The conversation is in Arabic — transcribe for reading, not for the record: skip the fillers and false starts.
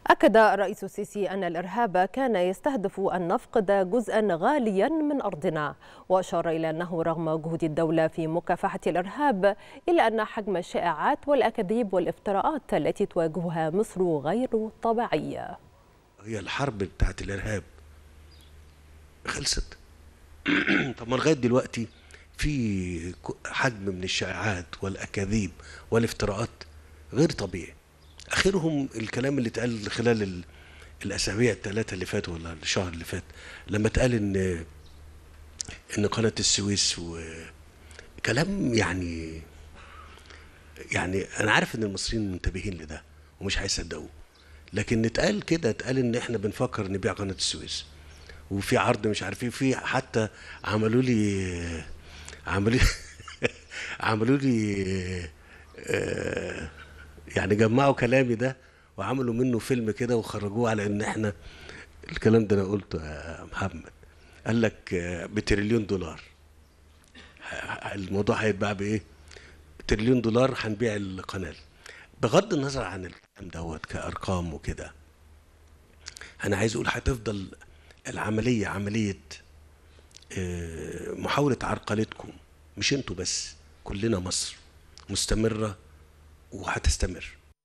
أكد الرئيس السيسي أن الإرهاب كان يستهدف أن نفقد جزءا غاليا من أرضنا، وأشار إلى أنه رغم جهود الدولة في مكافحة الإرهاب إلا أن حجم الشائعات والأكاذيب والافتراءات التي تواجهها مصر غير طبيعية. هي الحرب بتاعت الإرهاب خلصت. طب ما لغاية دلوقتي في حجم من الشائعات والأكاذيب والافتراءات غير طبيعي. آخرهم الكلام اللي اتقال خلال الأسابيع الثلاثة اللي فاتوا ولا الشهر اللي فات، لما اتقال إن قناة السويس، وكلام يعني أنا عارف إن المصريين منتبهين لده ومش هيصدقوه، لكن اتقال كده، اتقال إن إحنا بنفكر نبيع قناة السويس، وفي عرض مش عارف ايه، في حتى عملوا لي عملوا لي يعني جمعوا كلامي ده وعملوا منه فيلم كده وخرجوه على ان احنا الكلام ده انا قلته يا محمد. قال لك بتريليون دولار الموضوع هيتباع بايه؟ تريليون دولار هنبيع القناه. بغض النظر عن الكلام دوت كارقام وكده، انا عايز اقول هتفضل العمليه عمليه محاولة عرقلتكم، مش انتوا بس، كلنا مصر، مستمرة وهتستمر.